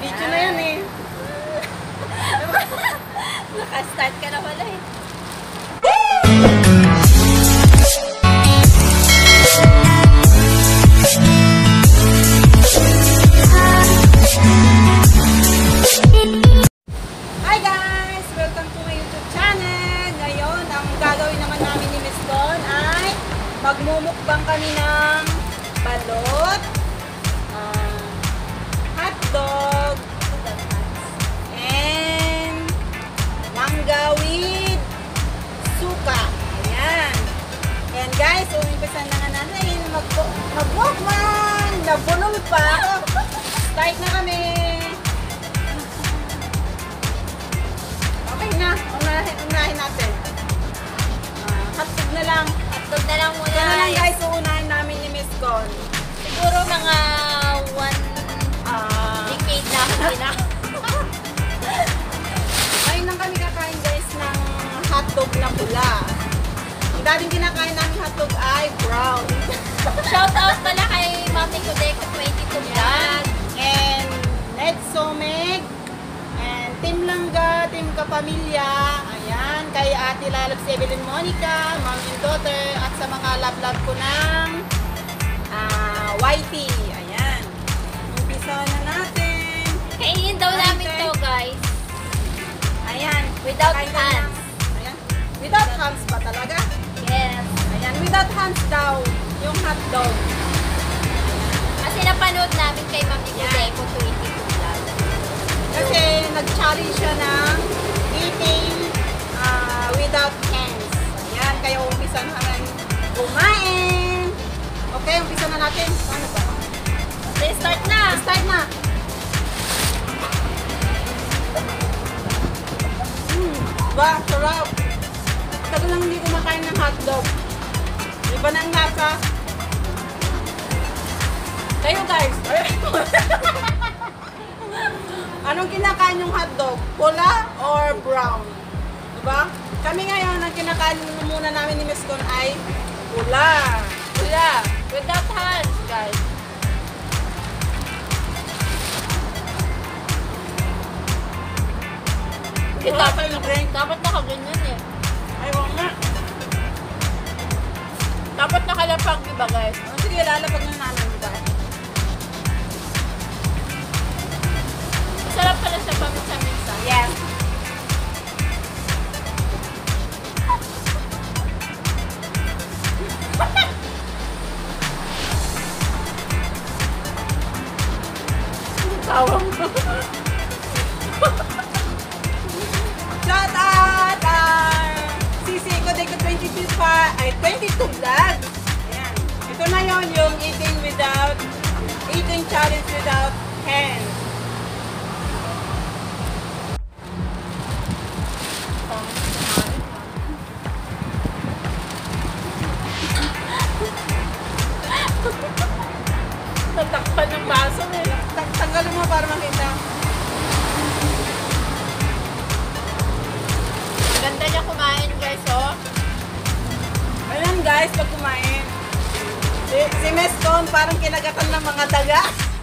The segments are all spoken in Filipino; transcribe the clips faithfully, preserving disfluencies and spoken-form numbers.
Video na yan eh. Naka-start ka na pala eh. Hi guys! Welcome to my YouTube channel. Ngayon, ang gagawin naman namin ni Miss Dawn ay magmumukbang kami ng balot, uh, hotdog, and mangga with suka. Ayan. Ayan guys, umimpisan na nga natin. Mag-mukbang! Nabunol pa ako. Start na kami. Okay na. Unahin, unahin natin. Uh, hotdog na lang. Hotdog na lang muna. Yan na lang guys, uunahin namin ni Miss Con. Siguro mga one Ah, decade na hindi na. Ngayon lang kami kakain guys ng hotdog na pula. Ang dating kinakain namin hotdog ay brown. Shout out pala kay Mami Codeco twenty-two Vlog. And Ned Someg. And Team Langga, Team Kapamilya. Ayan, kay Ate Lalab, si Evelyn Monica, Mom and Daughter, at sa mga love-love ko ng uh, Y T. Ayan. Umpisa na natin. Kainin daw namin to guys. Ayan. Without Kain na hands. lang. Ayan. Without hands ba talaga? Yes. Ayan. Without hands daw. Yung hotdog. Kasi napanood namin kay Mami Codeco twenty-two Vlog. Kasi nag-challenge siya ng eating uh, without hands. Ayan. Kaya umpisa na namin kumain. Okay, umpisa na natin. Paano ba? Okay, start na. Start na. Hmm. Ba, sarap. Tagal lang hindi kumakain ng hotdog. Iba na ang lasa. Kayo guys. Anong kinakain yung hotdog? Pula or brown? Diba? Kami ngayon, ang kinakain muna namin ni Miss Con ay pula. Wala. Without hands guys. Eh, Wala dapat, tayong drink. dapat nakaganyan eh. Ay, wala nga. Dapat nakalapag, diba guys? Oh, sige, lalapag na namin ito. Masarap pala siya paminsan-minsan. Yes. Tawang. Shout out! Uh, Sisi Codeco twenty-two pa, ay twenty-two Vlog. Ayan. Ito na yon yung eating without, eating challenge without hands. Tatakpan ng baso eh. Tag- Tanggalin mo para makita. Ang ganda niya kumain guys, oh. Ayan guys, pag kumain. Si, si Miss Con parang kinagatan ng mga daga.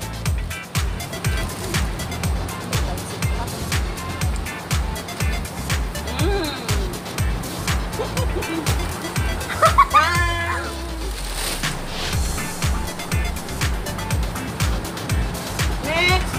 Mm. Bang! Next!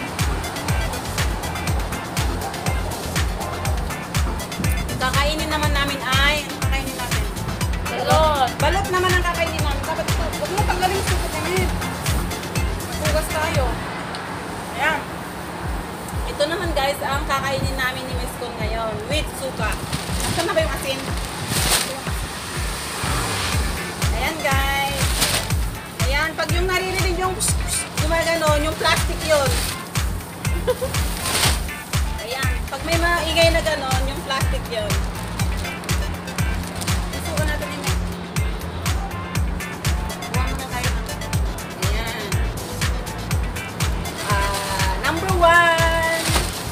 Kakainin naman namin ay, ano kakainin natin? Balot. Balot naman ang kakainin namin. Dapat ito, huwag mo tanggalin yung suko namin. Pugas tayo. Ayan. Ito naman guys, ang kakainin namin ni Miss Con ngayon. With suka. Nasaan na ba yung asin? Ayan guys. Ayan, pag yung naririnig yung gumaganon, yung plastic yun. Ayan, pag may maingay na ganon, yung plastic yun. Suka natin yun. Huwag mo na tayo. Ayan. Ah, number one.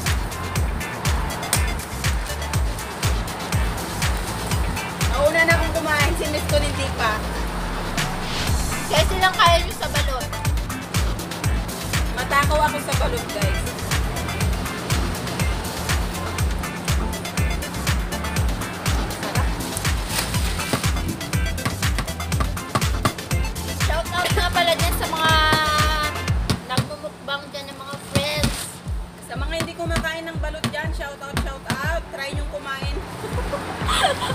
Nauna na akong kumain, si Miss Con hindi pa. Kaya silang kaya nyo sa balot. Matakaw ako sa balot guys.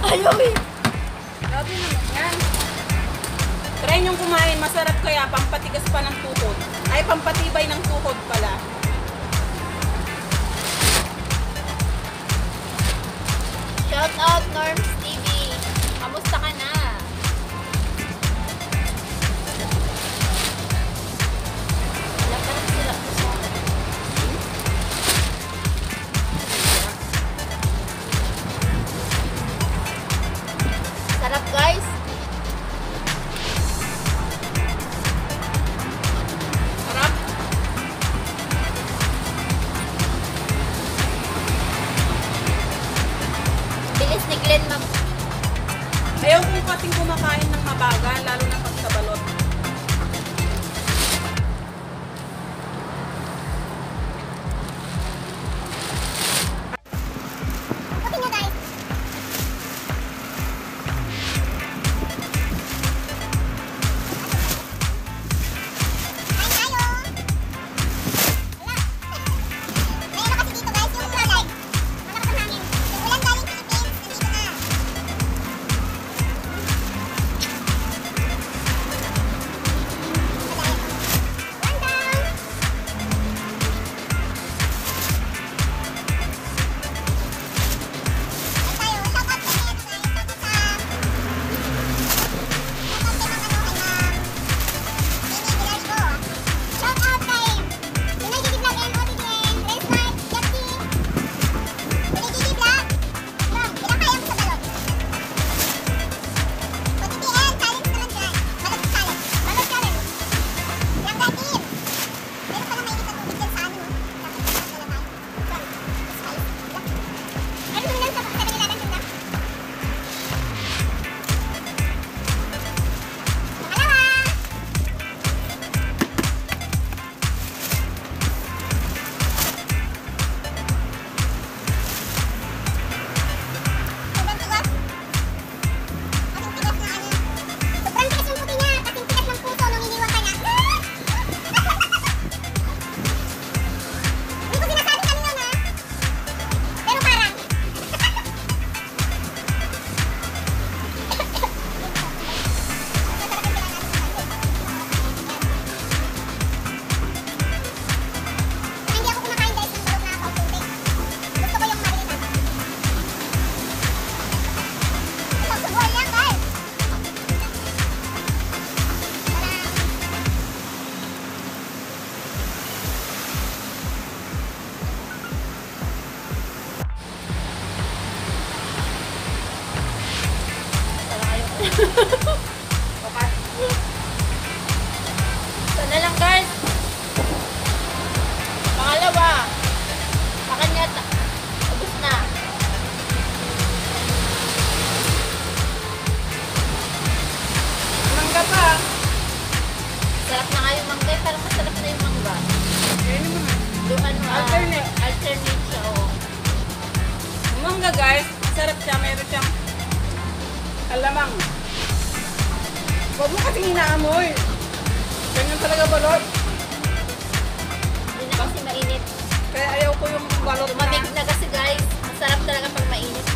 Ayaw eh. Grabe naman yan. Try niyong kumain. Masarap kaya. Pampatigas pa ng tuhod. Ay, pampatibay ng tuhod pala. Shout out Norms T V. Kamusta ka na? Wala pa rin sila. Sarap guys. Sarap. Bilis ni Glenn mag... Ayaw kong kasing kumakain ng mabagal, lalo na pag sa balot. Okay na guys. Kain tayo. Wala. Mayroon kasi dito guys yung ulan. Malakas ang hangin. Yung ulan galing Philippines, nandito na. One down. Kain tayo. Shout out kay Ed, guys. Shout out sa... Shout out kay Ma'am ano, kay Ma'am Mimi Villarco. Shout out kay Pinoy Gigi Vlog and O T T N, Red Smart, Yapsi, Pinoy Gigi Vlog. Ma'am, kinakaya mo sa balot. O T T N, challenge naman dyan. Balot challenge. Balot challenge. Langga team. Meron pala mainit na tubig dyan sa ano. Tapos tapos na lang tayo. Saan? Spice. Ano yung lang sa seven eleven dyan na? Pangalawa. Sobrang tigas. Kasing tigas na ano. Sobrang tigas yung puti niya. Kasing tigas ng puso nung iniwan ka niya. Hindi ko sinasabi kanina na. Pero parang. Masarap yung kailangan natin ng pansit. Hindi ako kumakain guys ng balot na kaunti. Gusto ko yung malilitan. Isang subuan lang guys. Tara. Okay. Sana lang guys. Pangalawa. Sa kanya, ta- ubos na. Mangga pa. Sarap na nga yung mangga. eh, Parang masarap na yung mangga. Yan naman. Doon ano, ah, Alternate. alternate siya, oh. Yung mangga guys, masarap siya. Meron siyang alamang. Huwag mo kasing inaamoy. Ganyan talaga balot. Hindi na kasi mainit. Kaya ayaw ko yung balot na. Lumamig na kasi guys. Masarap talaga pag mainit.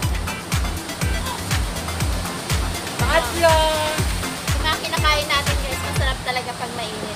Pangatlo. Yung mga kinakain natin guys, masarap talaga pag mainit.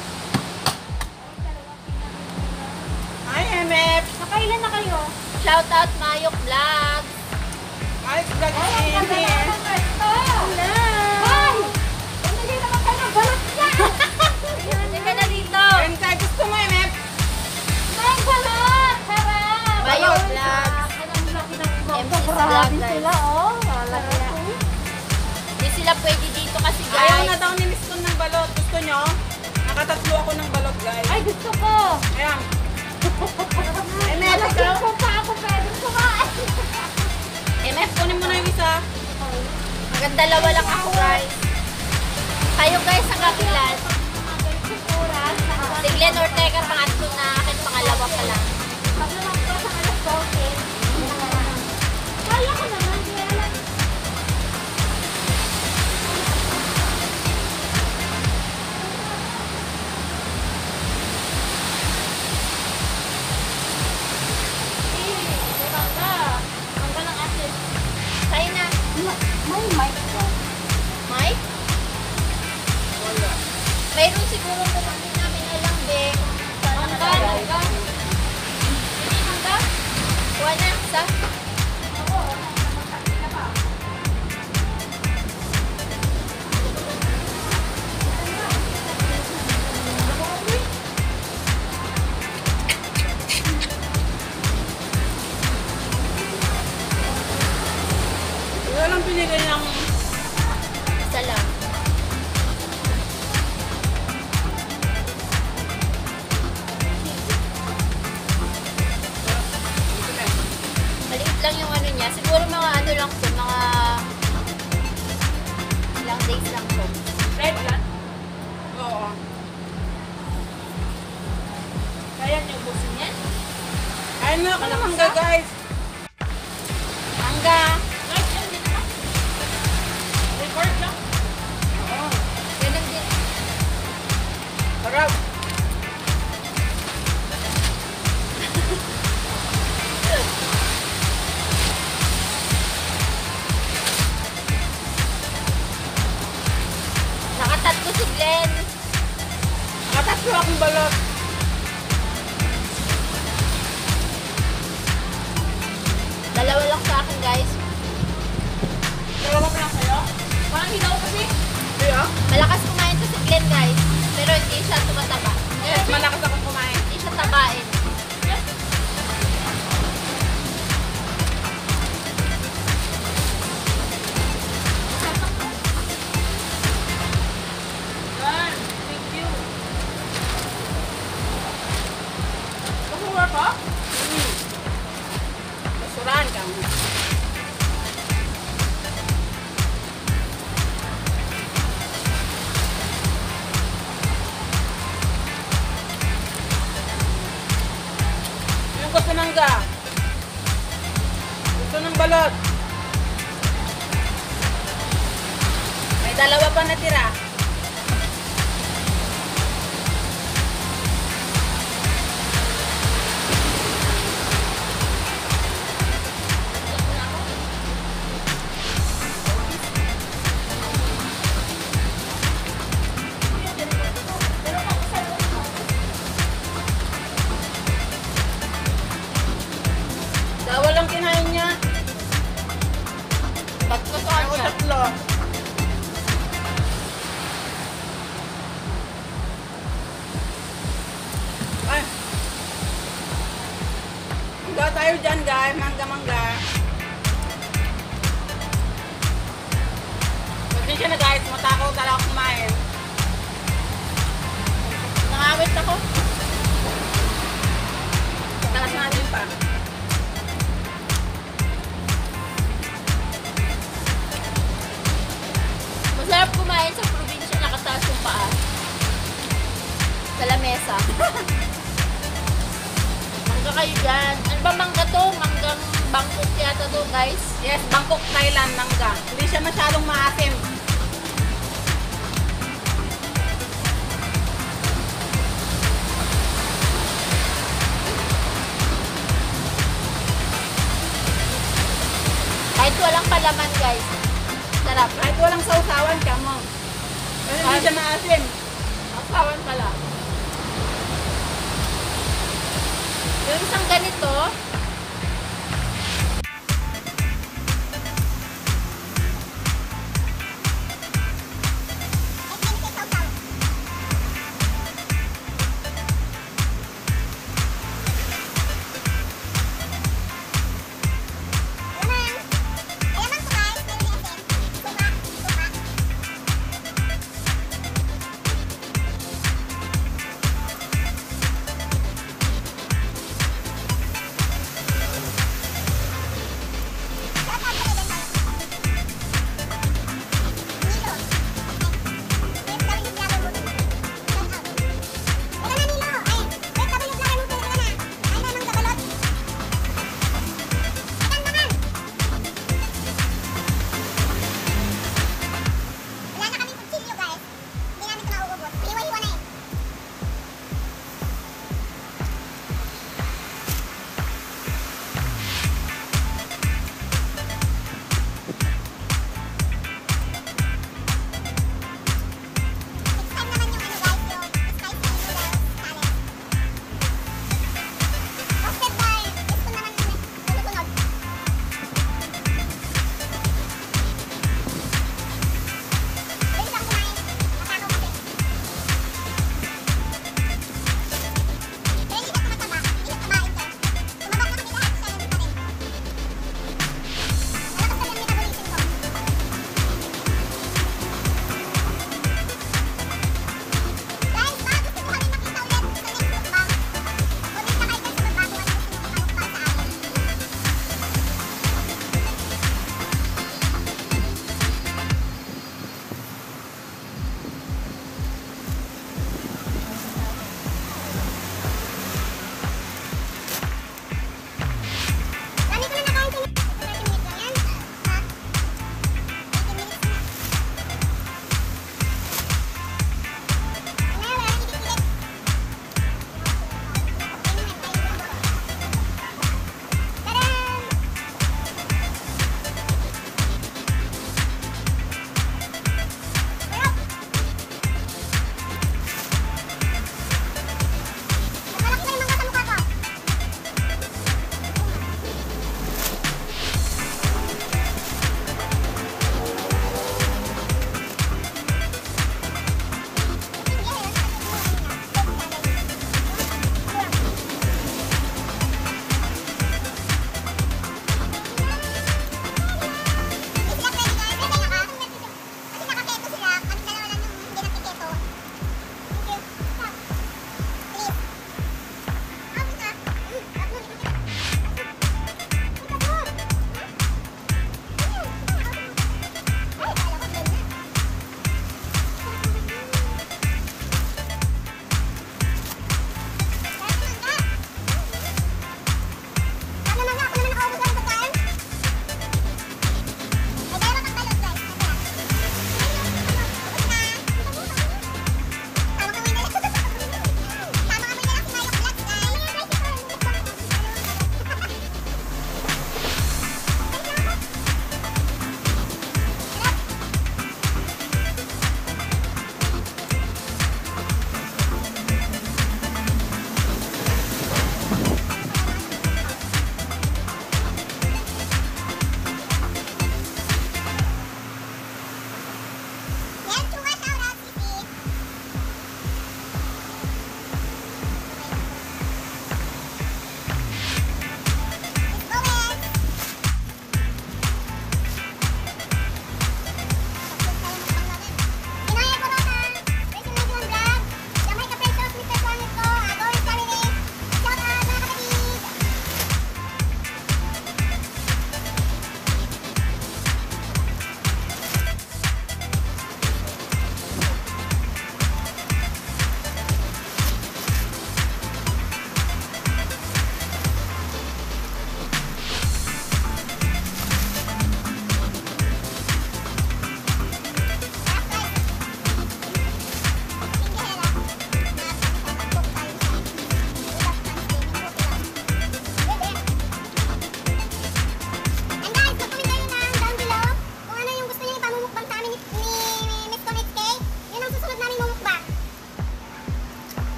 Hi, M F. Nakailan na kayo? Shout out Mayok Vlogs. Hi, vlog is in here. Hello! Hi! Hindi naman kayo ng balat niya! Hindi ka na dito! And kaya gusto mo, M F? May balat! Harap! Mayok Vlogs. M C's Vlog guys. oh. Hindi sila pwede dito kasi Ayaw guys. na daw ni Miss Kun ng balot. Gusto nyo? Nakatatlo ako ng balot, guys. Ay, gusto ko. Ayan. M F, ikaw? Kung pa ako pwede kumain. M F, kunin mo na yung isa. Hanggang dalawa lang ako guys. Kayo guys ang kakilan. Si Glenn Ortega pangatlo na akin, pangalawa pa lang. Pag naman ko sa alas twelve, kaya ko naman. Kaya lang. Eh, may mangga. Mangga ng asin. Tayo na. Bayad yan? Oo. Kaya niyo ubusin yan? Kain na ako ng mangga, guys. Mangga. Guys, yan din na. Record lang. Oo. Ganun din. Sarap. Nakatatlo si Glenn. Nakatatlo akong balot. Dalawa lang sa akin, guys. Dalawa pa lang sa'yo? Parang hilaw kasi. Hindi ah. Malakas kumain to si Glenn, guys. Pero hindi siya tumataba. Yes, malakas akong kumain. Hindi siya tabain. Yan. Thank you. Kukuha ka? Hmm. Basurahan ka mo. Yung gusto mangga. Gusto ng balot. May dalawa pa natira. Dawa lang kinain niya. Tatlo sa Ako kanya. tatlo. Ay. Mangga tayo dyan, guys. Mangga, mangga. Pasensya na, guys. Matakaw talaga ako kumain. Nangawit ako. Talas natin pa. Masarap kumain sa probinsya nakataas yung paa. Sa lamesa. Mangga kayo dyan. Ano ba mangga to? Manggang Bangkok yata to, guys. Yes, Bangkok, Thailand, mangga. Hindi siya masyadong maasim. Kahit walang palaman, guys. Sarap. Kahit walang sausawan ka mo. Kasi hindi siya maasim. Asawan pala. Yung isang ganito,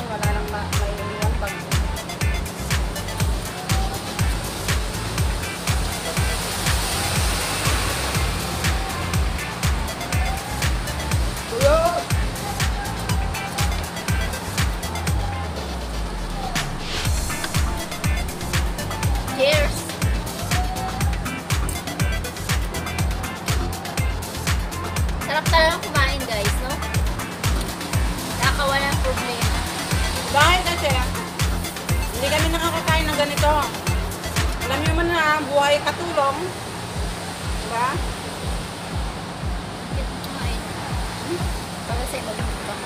wala nang ma may iwan pag Cheers! Sarap talagang kumain guys, no? Nakakawalan problema. dahil kasi hindi kami nakakakain ng ganito. Alam niyo man na buhay katulong. Diba? Cute kumain. Para sa'yo mag-mukbang.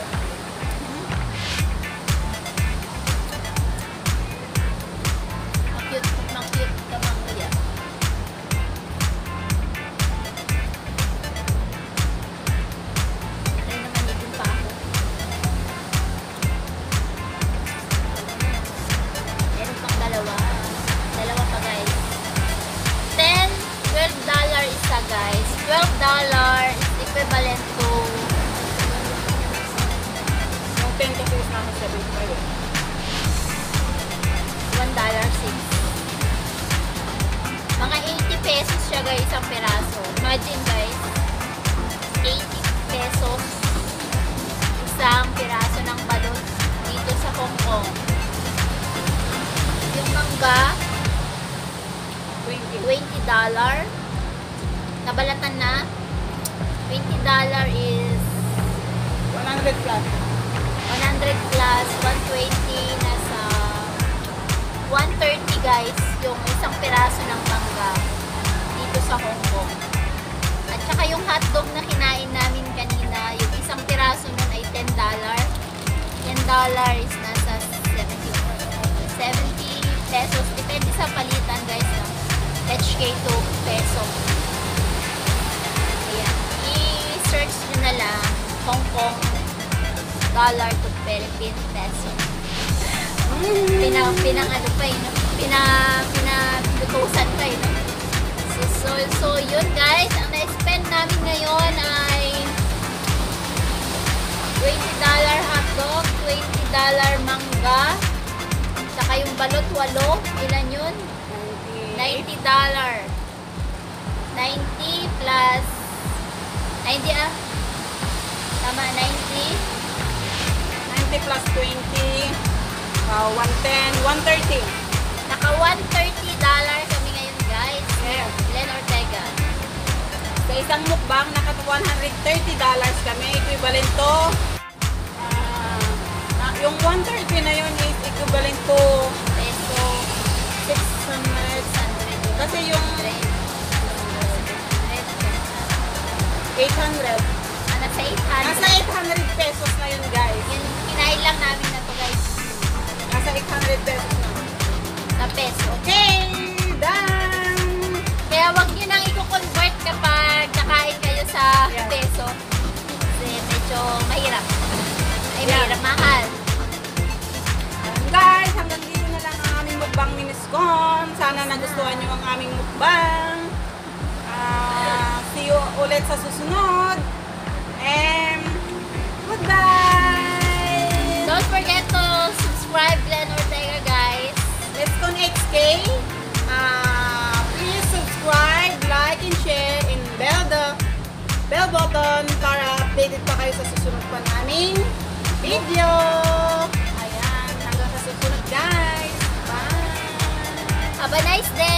Ang-cute, ang-cute ka mga kuya. Ay naman, ipin pa ako. Meron pang dalawa. Dalawa pa guys. ten, twelve dollar isa guys. twelve dollar is equivalent to Yung ten kasi is namin seventy-five. one dollar six. Mga eighty pesos siya guys ang piraso. Imagine guys, eighty pesos isang piraso ng balot dito sa Hong Kong. Yung mangga, twenty. twenty dollar. Nabalatan na. twenty dollar is one hundred plus. one hundred plus one twenty, nasa one thirty guys yung isang piraso ng mangga dito sa Hong Kong. At saka yung hotdog na kinain namin kanina, yung isang piraso nun ay ten dollar. ten dollar is nasa seventy, seventy pesos. Depende sa palitan guys ng H K to peso. Ayan. I-search nyo na lang Hong Kong dollar to Philippine peso. Pinang, pinang ano pa eh, no? Pina, pinalutusan pa eh, no? So, so, so, yun guys, ang na-spend namin ngayon ay twenty dollar hotdog, twenty dollar mangga, saka yung balot walo, ilan yun? ninety dollar. ninety plus, ninety ah? Tama, ninety. ninety plus twenty. Uh, one ten, one thirty. Naka one thirty dollar kami ngayon guys. Yes. Glenn Ortega. Sa isang mukbang, naka one hundred thirty dollars kami. Equivalent to, ah, na- yung one thirty na yun is equivalent to Peso. six hundred. Kasi yung eight hundred. Ah, nasa eight Nasa hundred. eight hundred pesos na yun, guys. Yun, kinain lang namin na to guys. Nasa eight hundred pesos na. Sa peso. Okay, done! Kaya wag nyo nang i-convert kapag nakain kayo sa Yeah. peso. Kasi medyo mahirap. Ay, Yeah. mahirap mahal. Ayan, guys, hanggang dito na lang ang aming mukbang ni Miss Con. Sana nagustuhan nyo ang aming mukbang. Ah, see you ulit sa susunod. And goodbye! Don't forget to subscribe Glenn Ortega guys. Let's Con X K. Ah, please subscribe, like, and share, and bell the bell button para updated pa kayo sa susunod pa naming video. Ayan, hanggang sa susunod guys. Bye! Have a nice day!